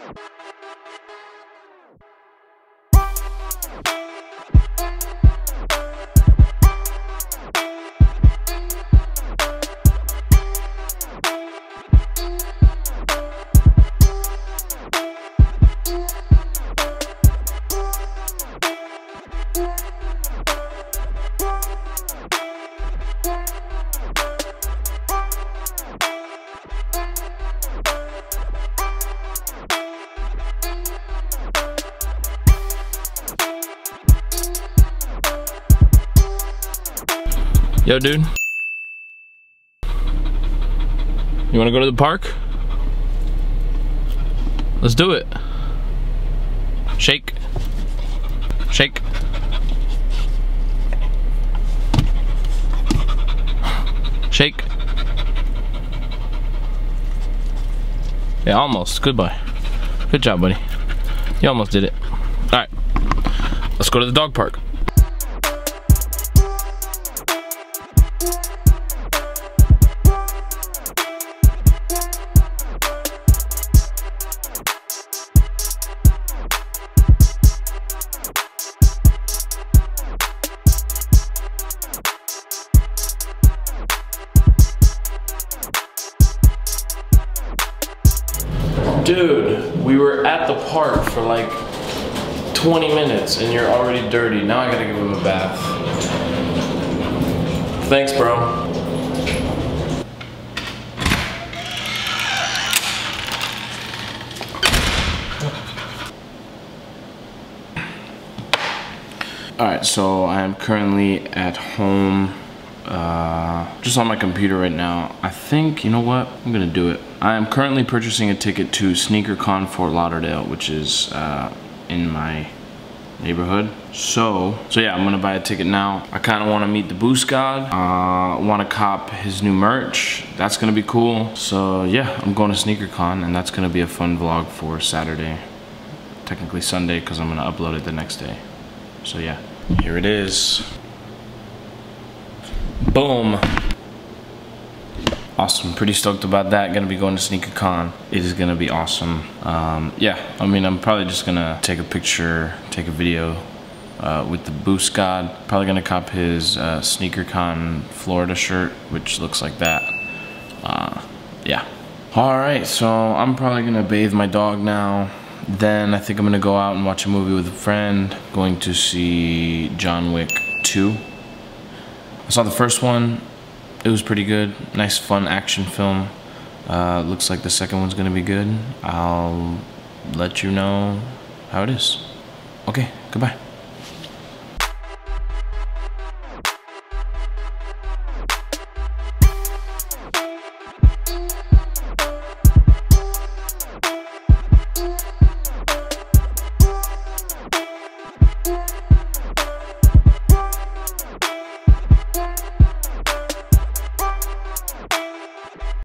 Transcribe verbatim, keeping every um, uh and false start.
Yo, dude. You wanna go to the park? Let's do it. Shake. Shake. Shake. Yeah, almost. Goodbye. Good job, buddy. You almost did it. Alright. Let's go to the dog park. Dude, we were at the park for like twenty minutes and you're already dirty. Now I gotta give him a bath. Thanks, bro. Alright, so I am currently at home. Uh, just on my computer right now. I think, you know what? I'm gonna do it. I am currently purchasing a ticket to SneakerCon for Lauderdale, which is uh, in my neighborhood. So, so yeah, I'm gonna buy a ticket now. I kind of want to meet the Boost God. Uh, want to cop his new merch. That's gonna be cool. So yeah, I'm going to SneakerCon, and that's gonna be a fun vlog for Saturday. Technically Sunday, because I'm gonna upload it the next day. So yeah, here it is. Boom. Awesome, pretty stoked about that. Gonna be going to SneakerCon. It is gonna be awesome. Um, yeah, I mean, I'm probably just gonna take a picture, take a video uh, with the Boost God. Probably gonna cop his uh, SneakerCon Florida shirt, which looks like that. Uh, yeah. All right, so I'm probably gonna bathe my dog now. Then I think I'm gonna go out and watch a movie with a friend. Going to see John Wick two. I saw the first one. It was pretty good. Nice, fun action film. Uh, looks like the second one's gonna be good. I'll let you know how it is. Okay, goodbye.